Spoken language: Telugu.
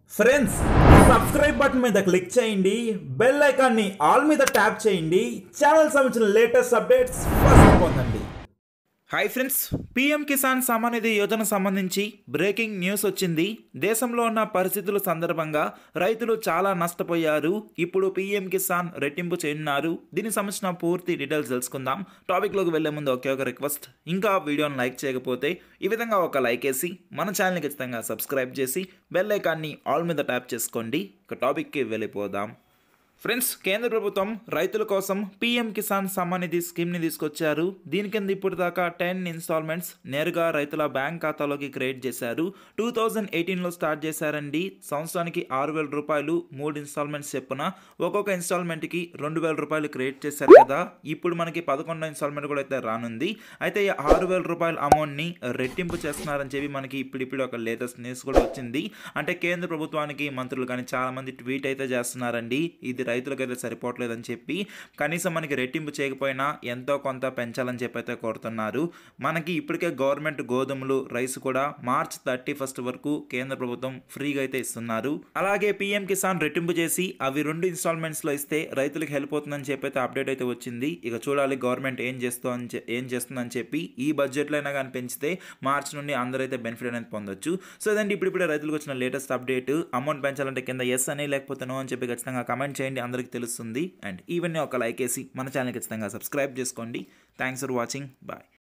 ఫ్రెండ్స్ సబ్స్క్రైబ్ బటన్ మీద క్లిక్ చేయండి, బెల్ ఐకాన్ని ఆల్ మీద ట్యాప్ చేయండి, ఛానల్ సంబంధించిన లేటెస్ట్ అప్డేట్స్ ఫస్ట్ పొందండి. Hi friends, PM Kisan Samman Nidhi Yojana సంబంధించి బ్రేకింగ్ న్యూస్ వచ్చింది. దేశంలో ఉన్న పరిస్థితుల సందర్భంగా రైతులు చాలా నష్టపోయారు. ఇప్పుడు పీఎం కిసాన్ రెట్టింపు చేయనున్నారు. దీనికి సంబంధించిన పూర్తి డీటెయిల్స్ తెలుసుకుందాం. టాపిక్లోకి వెళ్లే ముందు ఒకే ఒక రిక్వెస్ట్, ఇంకా వీడియోని లైక్ చేయకపోతే ఈ విధంగా ఒక లైక్ వేసి మన ఛానల్ని ఖచ్చితంగా సబ్స్క్రైబ్ చేసి బెల్ ఐకాన్ని ఆల్ మీద ట్యాప్ చేసుకోండి. ఇక టాపిక్కి వెళ్ళిపోదాం. ఫ్రెండ్స్, కేంద్ర ప్రభుత్వం రైతుల కోసం పీఎం కిసాన్ సమ్మాన్ నిధి స్కీమ్ని తీసుకొచ్చారు. దీని కింద ఇప్పుడు దాకా 10 ఇన్స్టాల్మెంట్స్ నేరుగా రైతుల బ్యాంక్ ఖాతాలోకి క్రియేట్ చేశారు. 2018లో స్టార్ట్ చేశారండి. సంవత్సరానికి 6,000 రూపాయలు 3 ఇన్స్టాల్మెంట్స్ చెప్పున ఒక్కొక్క ఇన్స్టాల్మెంట్కి 2,000 రూపాయలు క్రియేట్ చేశారు కదా. ఇప్పుడు మనకి 11వ ఇన్స్టాల్మెంట్ కూడా అయితే రానుంది. అయితే 6,000 రూపాయల అమౌంట్ని రెట్టింపు చేస్తున్నారని చెప్పి మనకి ఇప్పుడు ఒక లేటెస్ట్ న్యూస్ కూడా వచ్చింది. అంటే కేంద్ర ప్రభుత్వానికి మంత్రులు కానీ చాలామంది ట్వీట్ అయితే చేస్తున్నారండి. ఇది రైతులకైతే సరిపోవట్లేదని చెప్పి కనీసం మనకి రెట్టింపు చేయకపోయినా ఎంతో కొంత పెంచాలని చెప్పి అయితే కోరుతున్నారు. మనకి ఇప్పటికే గవర్నమెంట్ గోధుమలు, రైస్ కూడా మార్చ్ 31 వరకు కేంద్ర ప్రభుత్వం ఫ్రీగా అయితే ఇస్తున్నారు. అలాగే పీఎం కిసాన్ రెట్టింపు చేసి అవి 2 ఇన్స్టాల్మెంట్స్లో ఇస్తే రైతులకు హెల్ప్ అవుతుందని చెప్పి అయితే అప్డేట్ అయితే వచ్చింది. ఇక చూడాలి గవర్నమెంట్ ఏం చేస్తుందని చెప్పి. ఈ బడ్జెట్లో అయినా కానీ పెంచితే మార్చ్ నుండి అందరైతే బెనిఫిట్ అనేది పొందొచ్చు. సో ఇదండి ఇప్పుడే రైతులకు వచ్చిన లేటెస్ట్ అప్డేట్. అమౌంట్ పెంచాలంటే కింద ఎస్ అని లేకపోతే నో అని చెప్పి ఖచ్చితంగా కమెంట్ చేయండి, అందరికీ తెలుస్తుంది. అండ్ ఈవెన్ ఒక లైక్ వేసి మన ఛానల్ ఖచ్చితంగా సబ్స్క్రైబ్ చేసుకోండి. Thanks for watching. బాయ్.